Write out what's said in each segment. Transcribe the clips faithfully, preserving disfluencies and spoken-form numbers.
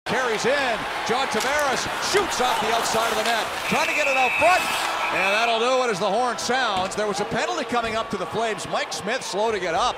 Carries in. John Tavares shoots off the outside of the net. Trying to get it out front. And that'll do it as the horn sounds. There was a penalty coming up to the Flames. Mike Smith slow to get up.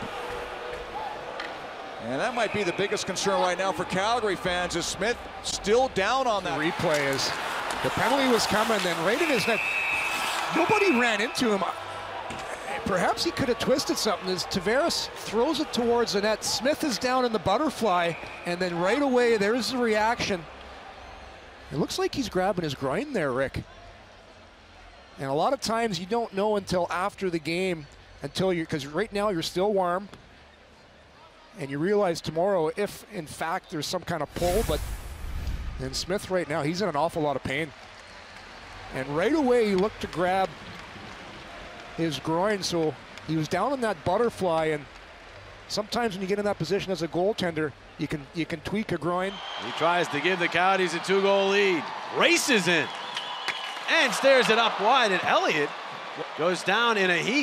And that might be the biggest concern right now for Calgary fans, is Smith still down on that. The replay is, the penalty was coming, then right in his net. Nobody ran into him. Perhaps he could have twisted something as Tavares throws it towards the net. Smith is down in the butterfly, and then right away there's the reaction. It looks like he's grabbing his groin there, Rick. And a lot of times you don't know until after the game, until you're, because right now you're still warm, and you realize tomorrow if in fact there's some kind of pull. But then Smith right now, he's in an awful lot of pain. And right away he looked to grab his groin, so he was down in that butterfly. And sometimes when you get in that position as a goaltender, you can you can tweak a groin. He tries to give the Coyotes a two-goal lead. Races in and stares it up wide, and Elliot goes down in a heap.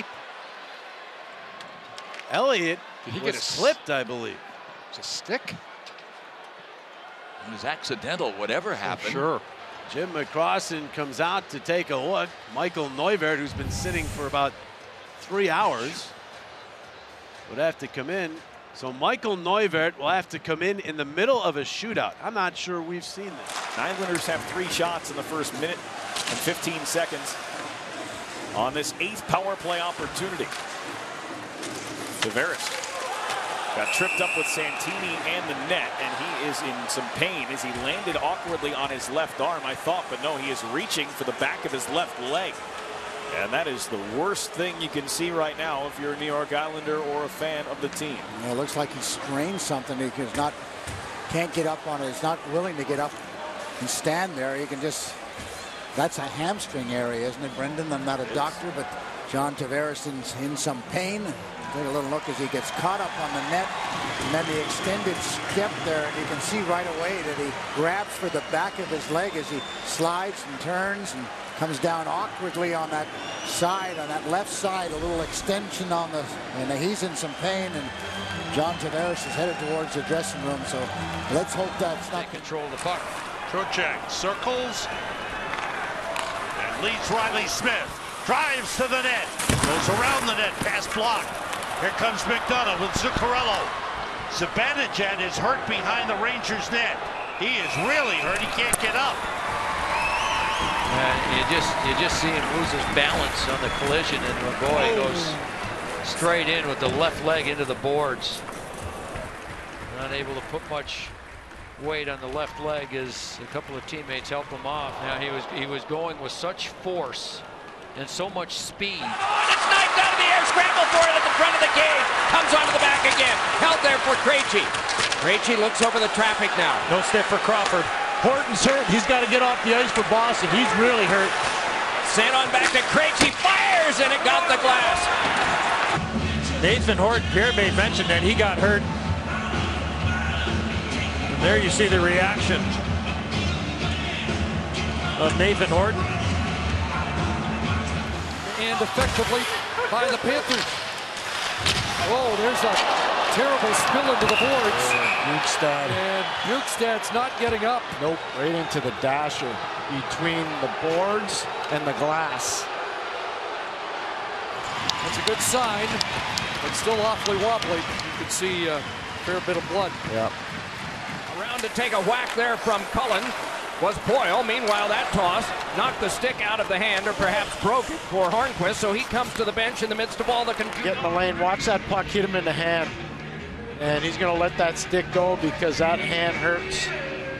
Elliot Did he was get a slipped, I believe. It's a stick. It was accidental, whatever happened. Oh, sure. Jim McCrossan comes out to take a look. Michael Neuvert, who's been sitting for about three hours, would have to come in. So Michael Neuvert will have to come in in the middle of a shootout. I'm not sure we've seen this. Islanders have three shots in the first minute and fifteen seconds on this eighth power play opportunity. Tavares got tripped up with Santini and the net, and he is in some pain as he landed awkwardly on his left arm, I thought, but no, he is reaching for the back of his left leg. And that is the worst thing you can see right now if you're a New York Islander or a fan of the team. Yeah, it looks like he strained something. He's not, can't get up on it. He's not willing to get up and stand there. He can just, that's a hamstring area, isn't it, Brendan? I'm not a doctor, but John Tavares is in some pain. Take a little look as he gets caught up on the net, and then the extended step there, and you can see right away that he grabs for the back of his leg as he slides and turns and comes down awkwardly on that side, on that left side, a little extension on the, and he's in some pain, and John Tavares is headed towards the dressing room, so let's hope that's not. They control the puck. Trocheck circles and leads Riley Smith, drives to the net, goes around the net, pass block. Here comes McDonough with Zuccarello. Zibanejad is hurt behind the Rangers net. He is really hurt. He can't get up. And you just you just see him lose his balance on the collision, and Magoy goes straight in with the left leg into the boards. Not able to put much weight on the left leg as a couple of teammates help him off. Now he was he was going with such force and so much speed. Oh, and it's knifed out of the air, scramble for it at the front of the cage, comes onto the back again, held there for Krejci. Krejci looks over the traffic now. No stick for Crawford. Horton's hurt, he's got to get off the ice for Boston, he's really hurt. Sent on back to Krejci, fires, and it got the glass. Nathan Horton, Pierre made mention that he got hurt. And there you see the reaction of Nathan Horton. And effectively by the Panthers. Oh, there's a terrible spill into the boards. Bukestad. And Bukestad's not getting up. Nope, right into the dasher between the boards and the glass. That's a good sign, but still awfully wobbly. You can see a fair bit of blood. Yep. Around to take a whack there from Cullen was Boyle. Meanwhile, that toss knocked the stick out of the hand, or perhaps broke it for Hornquist, so he comes to the bench in the midst of all the confusion. Get in the lane, watch that puck hit him in the hand. And he's going to let that stick go because that hand hurts.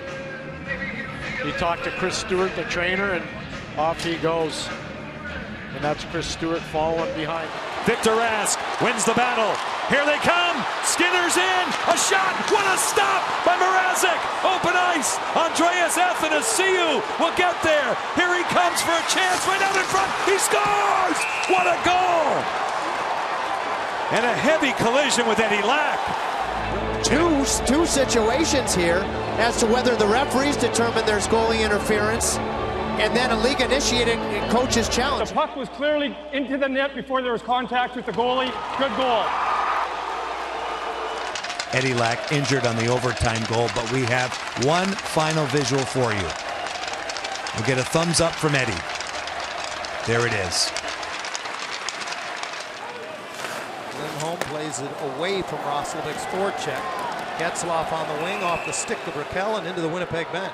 He talked to Chris Stewart, the trainer, and off he goes. And that's Chris Stewart following behind. Victor Rask wins the battle. Here they come. Skinner's in. A shot. What a stop by Mrazek. Open ice. Andreas Athanasiou will get there. Here he comes for a chance right out in front. He scores. What a goal. And a heavy collision with Eddie Lack. Two, two situations here as to whether the referees determine there's goalie interference and then a league-initiated coach's challenge. The puck was clearly into the net before there was contact with the goalie. Good goal. Eddie Lack injured on the overtime goal, but we have one final visual for you. We'll get a thumbs up from Eddie. There it is. Lindholm plays it away from Roslovic's forecheck. Getzlaf on the wing, off the stick to Brickell and into the Winnipeg bench.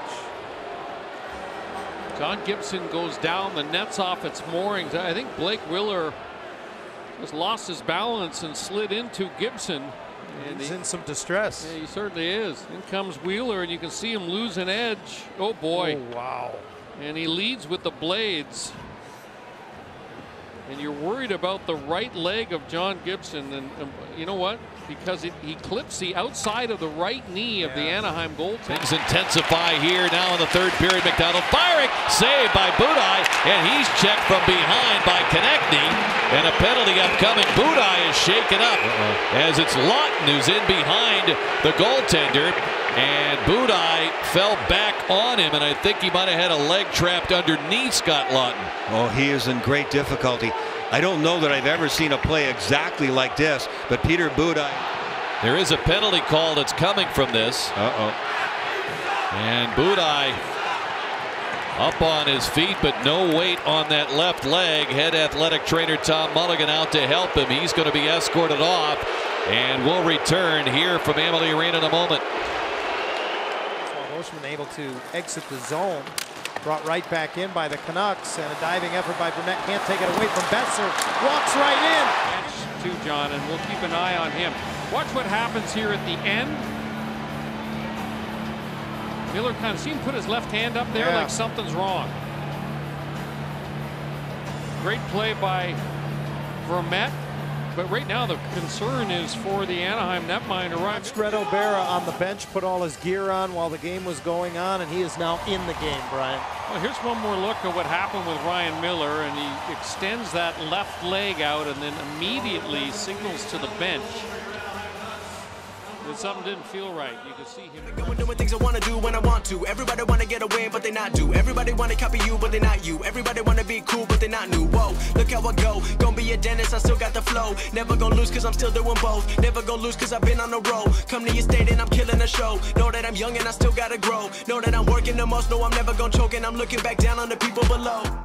John Gibson goes down, the net's off its moorings. I think Blake Wheeler just lost his balance and slid into Gibson. And he's he, in some distress. Yeah, he certainly is. In comes Wheeler, and you can see him lose an edge. Oh boy. Oh, wow. And he leads with the blades. And you're worried about the right leg of John Gibson. And um, you know what? Because it, he clips the outside of the right knee of yeah. the Anaheim goaltender. Things intensify here now in the third period. McDonald firing, saved by Budaj, and he's checked from behind by Konechny, and a penalty upcoming. Budaj is shaken up uh-oh. as it's Lawton who's in behind the goaltender, and Budaj fell back on him, and I think he might have had a leg trapped underneath Scott Lawton. Oh, he is in great difficulty. I don't know that I've ever seen a play exactly like this, but Peter Budaj. There is a penalty call that's coming from this. Uh-oh. And Budaj up on his feet, but no weight on that left leg. Head athletic trainer Tom Mulligan out to help him. He's going to be escorted off, and we'll return here from Amalie Arena in a moment. Boschman able to exit the zone. Brought right back in by the Canucks, and a diving effort by Burnett. Can't take it away from Besser. Walks right in. Too, John, and we'll keep an eye on him. Watch what happens here at the end. Miller kind of see him put his left hand up there yeah. like something's wrong. Great play by Vermette. But right now the concern is for the Anaheim netminder. Red O'Bara on the bench put all his gear on while the game was going on, and he is now in the game, Brian. Well, here's one more look at what happened with Ryan Miller, and he extends that left leg out and then immediately signals to the bench that something didn't feel right. You could see him. I'm doing things I want to do when I want to. Everybody want to get away, but they not do. Everybody want to copy you, but they not you. Everybody want to be cool, but they not new. Whoa, look how I go. Gonna be a dentist, I still got the flow. Never gonna lose, cause I'm still doing both. Never gonna lose, cause I've been on the road. Come to your state and I'm killing the show. Know that I'm young and I still gotta grow. Know that I'm working the most. Know I'm never gonna choke, and I'm looking back down on the people below.